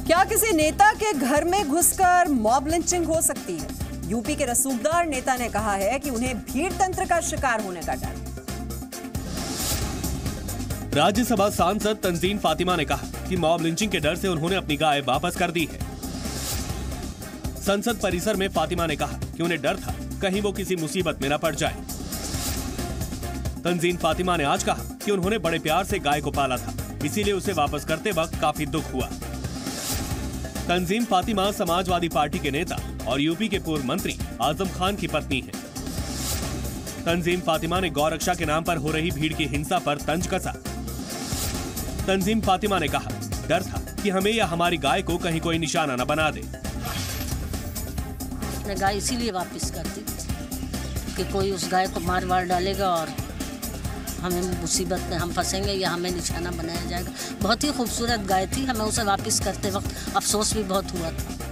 क्या किसी नेता के घर में घुसकर मॉब लिंचिंग हो सकती है? यूपी के रसूखदार नेता ने कहा है कि उन्हें भीड़ तंत्र का शिकार होने का डर। राज्यसभा सांसद तंजीन फातिमा ने कहा कि मॉब लिंचिंग के डर से उन्होंने अपनी गाय वापस कर दी है। संसद परिसर में फातिमा ने कहा कि उन्हें डर था कहीं वो किसी मुसीबत में न पड़ जाए। तंजीन फातिमा ने आज कहा कि उन्होंने बड़े प्यार से गाय को पाला था, इसीलिए उसे वापस करते वक्त काफी दुख हुआ। तंजीन फातिमा समाजवादी पार्टी के नेता और यूपी के पूर्व मंत्री आजम खान की पत्नी है। तंजीन फातिमा ने गौरक्षा के नाम पर हो रही भीड़ की हिंसा पर तंज कसा। तंजीन फातिमा ने कहा, डर था कि हमें या हमारी गाय को कहीं कोई निशाना न बना दे। गाय इसीलिए वापस करती कि कोई उस गाय को मार वार डालेगा और हमें मुसीबत में हम फंसेंगे या हमें निशाना बनाया जाएगा। बहुत ही खूबसूरत गाय थी, हमें उसे वापस करते वक्त अफसोस भी बहुत हुआ था।